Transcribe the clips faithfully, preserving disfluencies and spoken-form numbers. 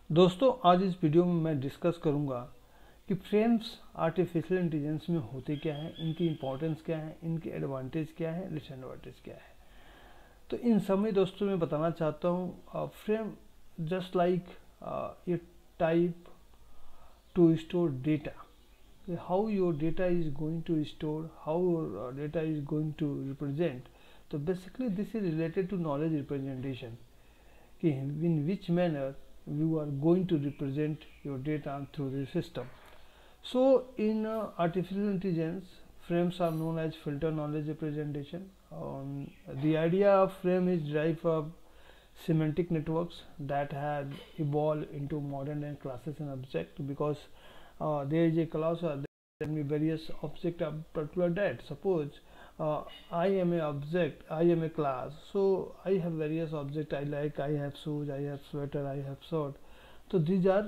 दोस्तों, आज इस वीडियो में मैं डिस्कस करूंगा कि फ्रेम्स आर्टिफिशियल इंटेलिजेंस में होते क्या हैं, इनकी इंपॉर्टेंस क्या है, इनके एडवांटेज क्या है, डिसएडवांटेज क्या है। तो इन सब में दोस्तों मैं बताना चाहता हूँ frame just like a type to store data, how your data is going to store, how your data is going to represent. तो basically this is related to knowledge representation कि in which manner you are going to represent your data through the system. So in uh, artificial intelligence, frames are known as filter knowledge representation. Um, the idea of frame is derived from semantic networks that had evolved into modern and classes and object, because uh, there is a class uh, there can be various object of particular that. Suppose uh, I am a object, I am a class, so I have various object I like, I have shoes, I have sweater, I have shirt. So these are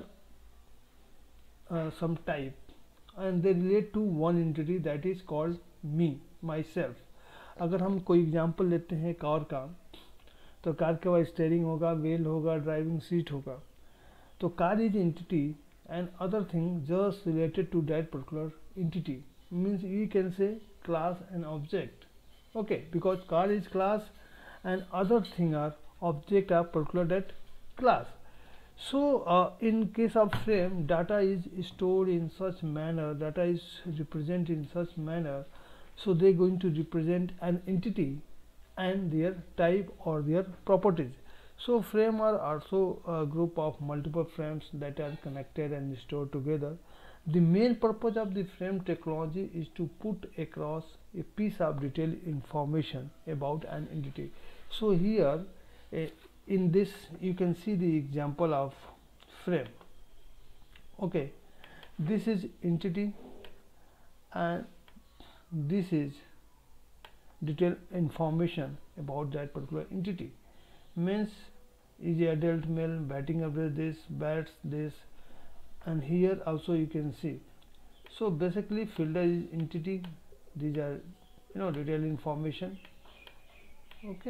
uh, some type, and they relate to one entity that is called me, myself. अगर हम कोई example लेते हैं car का, तो car के बाद steering होगा, व्हील होगा, ड्राइविंग सीट होगा. तो car is entity and other thing just related to that particular entity, means we can say class and object. Okay, because car is class and other thing are object of particular that class. So uh, in case of frame, data is stored in such manner, data is represented in such manner, so they are going to represent an entity and their type or their properties. So frame are also a group of multiple frames that are connected and stored together. The main purpose of the frame technology is to put across a piece of detailed information about an entity. So here uh, in this you can see the example of frame. Okay, this is entity and this is detailed information about that particular entity. Means is a adult male, batting average this, bats this, and here also you can see. So basically filter is entity, these are you know detailed information. Okay,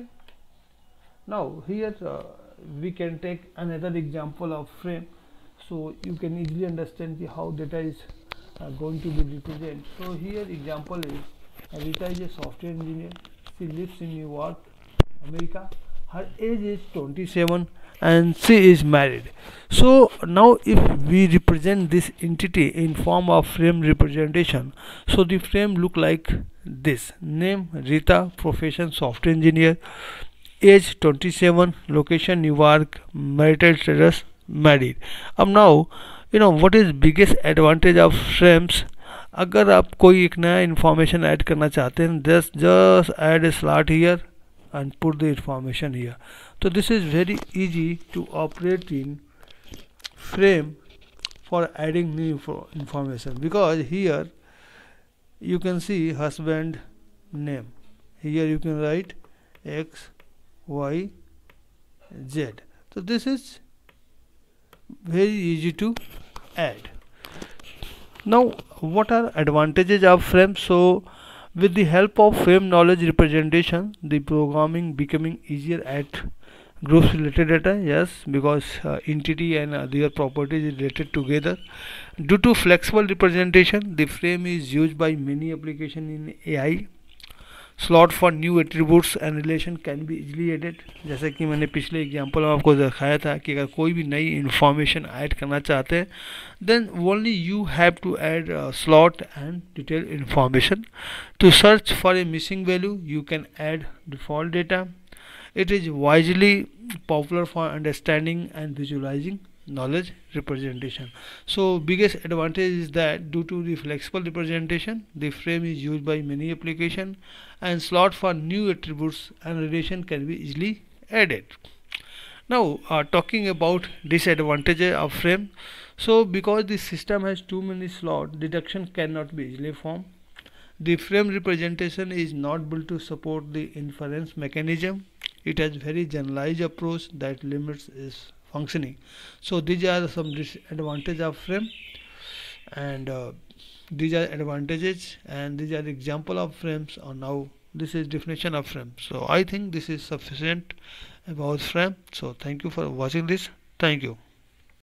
now here uh, we can take another example of frame, so you can easily understand the how data is uh, going to be represented. So here example is Rita is a software engineer, she lives in New York, America. Her age is twenty-seven and she is married. So now if we represent this entity in form of frame representation, so the frame look like this: name Rita, profession software engineer, age twenty-seven, location New York, marital status married. अब now you know what is biggest advantage of frames. अगर आप कोई एक नया information add करना चाहते हैं, just just add a slot here and put the information here. So this is very easy to operate in frame for adding new info information, because here you can see husband name, here you can write X Y Z. So this is very easy to add. Now what are advantages of frame? So with the help of frame knowledge representation, the programming becoming easier at groups related data. Yes, because uh, entity and uh, their properties is related together. Due to flexible representation, the frame is used by many applications in A I. Slot for new attributes and relation can be easily added. जैसे कि मैंने पिछले example में आपको दिखाया था कि अगर कोई भी नई इंफॉर्मेशन ऐड करना चाहते हैं, then only you have to add a slot and detailed information. To search for a missing value, you can add default data. It is widely popular for understanding and visualizing knowledge representation. So biggest advantage is that due to the flexible representation, the frame is used by many applications and slot for new attributes and relation can be easily added. Now uh, talking about disadvantages of frame. So because the system has too many slots, deduction cannot be easily formed. The frame representation is not built to support the inference mechanism. It has very generalized approach that limits its functioning. So these are some disadvantages of frame, and uh, these are advantages, and these are example of frames. Or now this is definition of frame. So I think this is sufficient about frame. So thank you for watching this. Thank you.